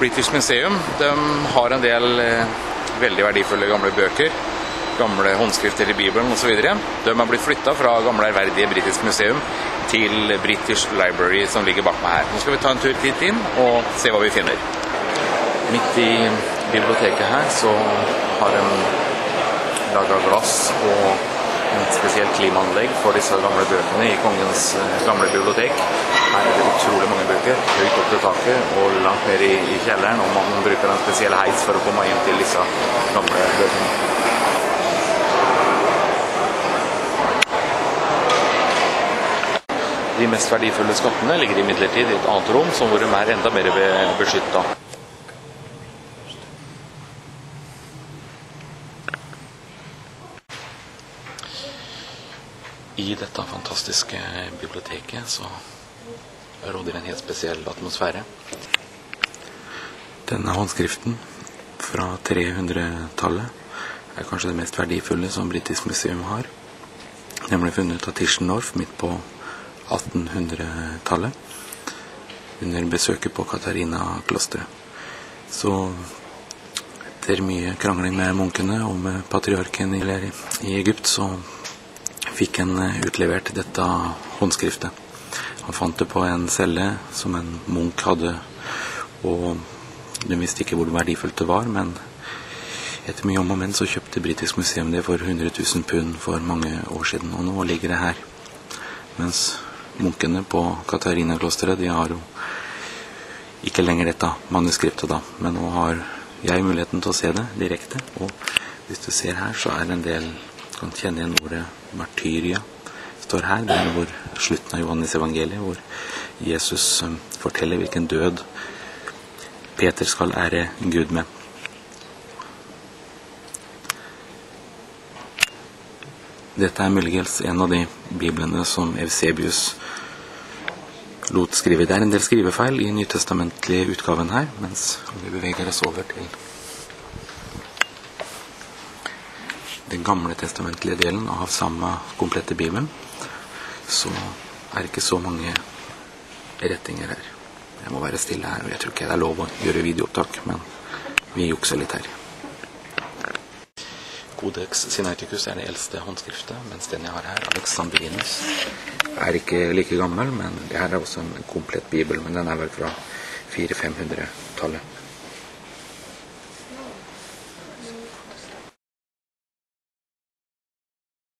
British Museum. De har en del veldig verdifulle gamle bøker, gamle håndskrifter i Bibelen og så videre. De har blitt flyttet fra gamle ærverdige British Museum til British Library som ligger bak meg her. Nå skal vi ta en tur dit inn og se hva vi finner. Midt i biblioteket her så har de laget glass og en spesielt klimaanlegg for disse gamle bøkene i kongens gamle bibliotek. Her er det utrolig mange bøker, høyt opp til taket og langt ned i kjelleren, og man bruker en spesiell heis for å komme inn til disse gamle bøkene. De mest verdifulle skattene ligger imidlertid i et annet rom, som hvor de er enda mer beskyttet. I dette fantastiske biblioteket så råder en helt spesiell atmosfære. Denne håndskriften fra 300-tallet er kanskje det mest verdifulle som British Museum har. Den ble funnet av Tischendorf midt på 1800-tallet under besøket på Katarina-klosteret. Så etter mye krangling med munkene og med patriarken i Egypt så fikk han utlevert dette håndskriftet. Han fant det på en celle som en munk hadde, og de visste ikke hvor verdifullt det var, men etter mye om og men så kjøpte British Museum det for 100 000 pund for mange år siden, og nå ligger det her. Mens munkene på Katarina-klosteret, de har jo ikke lenger dette manuskriptet da, men nå har jeg muligheten til å se det direkte, og hvis du ser her så er det en del, kan kjenne igjen ordet martyria, står her, det er hvor slutten av Johannes evangeliet, hvor Jesus forteller hvilken død Peter skal ære Gud med. Dette er muligens en av de biblene som Eusebius lot skrive. Det er en del skrivefeil i nytestamentlige utgaven her, mens vi beveger oss over til den gamle testamentlige delen av samme komplette bibelen, så er det ikke så mange rettinger her. Jeg må være stille her, og jeg tror ikke det er lov å gjøre videoopptak, men vi jukser litt her. Codex Sinaiticus er det eldste håndskriftet, mens den jeg har her, Alexandrinus, er ikke like gammel, men det her er også en komplett bibel, men den er vel fra 400-500-tallet.